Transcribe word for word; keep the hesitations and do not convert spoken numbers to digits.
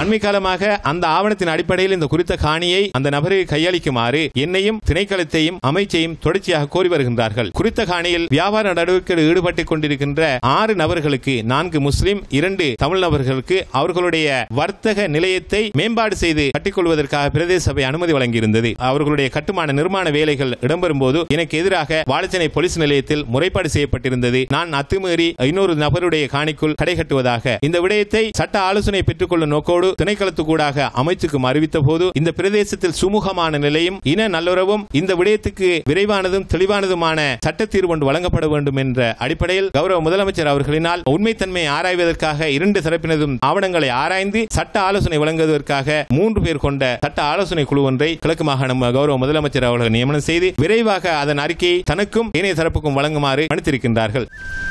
அண்மை காலமாக அந்த ஆவணத்தின் அடிப்படையில் இந்த குறித்த காணியை அந்த நபருக்கு கையளிக்குமாறு என்னையும் திணைக்களத்தையும் அமைச்சையும் தொடர்ச்சியாக கோரி வருகின்றார்கள். குறித்த காணியில் வியாபார நடவடிக்கையில் ஈடுபட்டுக் கொண்டிருக்கின்ற ஆறு நபர்களுக்கு, நான்கு முஸ்லிம், இரண்டு தமிழ் நபர்களுக்கு அவர்களுடைய வர்த்தக நிலையத்தை மேம்பாடு செய்து கட்டிக்கொள்வதற்காக பிரதேச சபை அனுமதி வழங்கியிருந்தது. அவர்களுடைய கட்டுமான நிர்மாண வேலைகள் இடம்பெறும் போது எனக்கு எதிராக வாழைச்சேனை போலீஸ் நிலையத்தில் முறைப்பாடு செய்யப்பட்டிருந்தது. நான் அத்துமீறி இன்னொரு நபருடைய காணிக்குள் கடை கட்டுவதாக இந்த விடயத்தை சட்ட ஆலோசனை பெற்றுக் கொள்ளும் நோக்கோடு திணைக்களத்துக்கூடாக அமைச்சுக்கு அறிவித்த போது இந்த பிரதேசத்தில் சுமூகமான நிலையும் இன நல்லுறவும் இந்த விடயத்துக்கு விரைவானதும் தெளிவானதுமான சட்ட தீர்வு ஒன்று வழங்கப்பட வேண்டும் என்ற அடிப்படையில் கௌரவ முதலமைச்சர் அவர்களினால் உண்மைத்தன்மையை ஆராய்வதற்காக இரண்டு தரப்பினதும் ஆவணங்களை ஆராய்ந்து சட்ட ஆலோசனை வழங்குவதற்காக மூன்று பேர் கொண்ட சட்ட ஆலோசனை குழு ஒன்றை கிழக்கு மாகாணம் கௌரவ முதலமைச்சர் அவர்கள் நியமனம் செய்து விரைவாக அதன் அறிக்கையை தனக்கும் ஏனைய தரப்புக்கும் வழங்குமாறு அனுப்பியிருக்கின்றார்கள்.